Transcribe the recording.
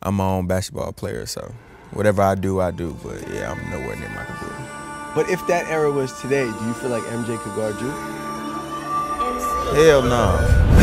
I'm my own basketball player, so whatever I do, I do. But yeah, I'm nowhere near Michael Jordan. But if that era was today, do you feel like MJ could guard you? Hell no.